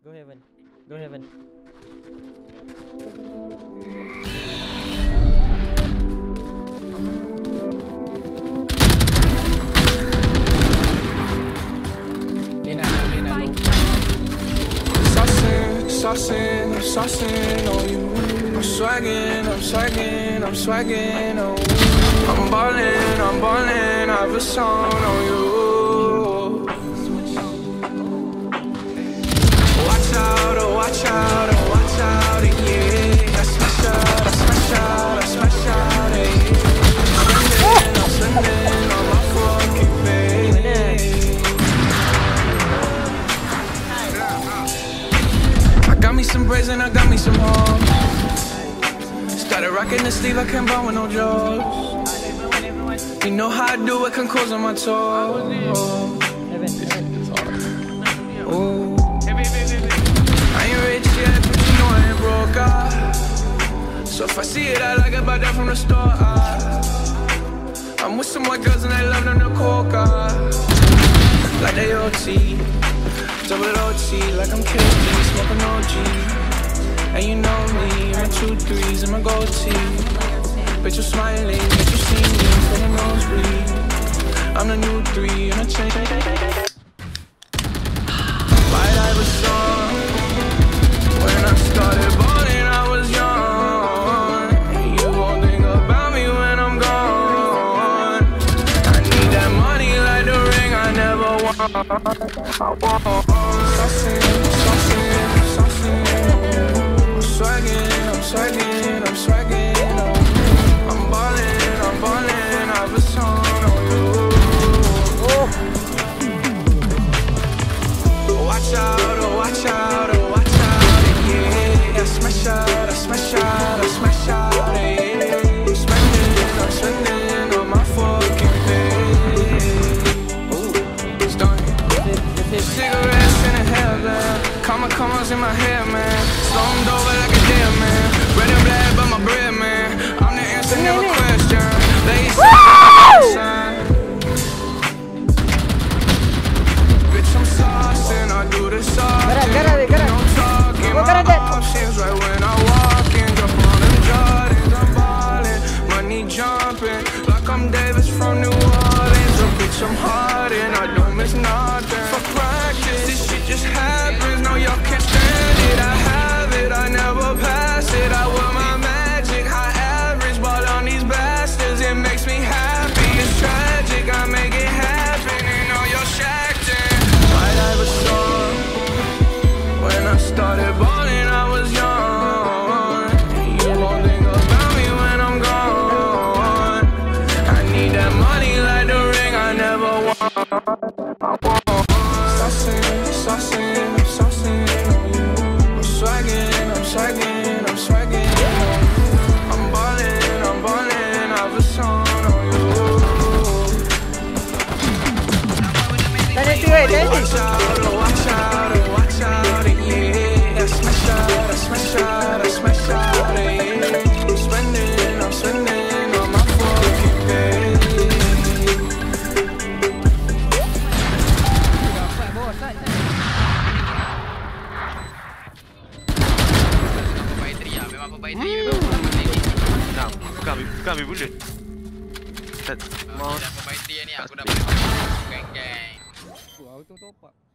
Go heaven. Go heaven. I'm saucing on you. I'm swagging on you. I'm ballin', I have a song on you. Watch out, oh watch out, oh watch out, yeah. I smash out, yeah. I'm sending on my fucking baby. I got me some braids and I got me some hoes. Started rocking the sleeve, I can't buy with no drugs. You know how I do it, can close on my toes. Ooh. I ain't rich yet, but you know I ain't broke. So if I see it, I like it, buy that from the store. I'm with some white girls and they love them to coca. Like they OT, double OT, like I'm KD, smoking OG. And you know me, my 2 3s and my gold tee. Bitch, you smiling, bitch, you see me from the nosebleed. I'm the new 3 and I change. White I was young. When I started balling, I was young. You won't think about me when I'm gone. I need that money like the ring I never won. Saucing. I'm swagging on you. I'm ballin', I have a song on you. Watch out, oh watch out, yeah. I smash out, yeah. I'm spending on my fucking pay. Ooh, stunning. Cigarettes in the heaven, commas in my head, man. Slummed over like a dead man. Red and black, but my bread, man. I'm the answer, never question. They say bitch, I'm saucing, I do the saucing. I'm talking, my options right when I walk in. Jump on them Jordans, I'm ballin'. Money jumping, like I'm Davis from New Orleans. So bitch, I'm hard and I don't miss nothing. For practice, this shit just happens. No, y'all can't stand it. I have it, I never pass it. I wear my magic, high average. Ball on these bastards, it makes me happy. It's tragic, I make it happen. And all your shacked in. White I was young. When I started balling, I was young. You won't think about me when I'm gone. I need that money like the ring I never won. Saucing on you. I'm swagging on you. I'm ballin', I have a song on you. Watch out, yeah. I smash out, yeah. I'm spending on my fucking pay. Kami boleh. Mau. Dah pemain dia ni aku dah boleh geng-geng. Auto top up.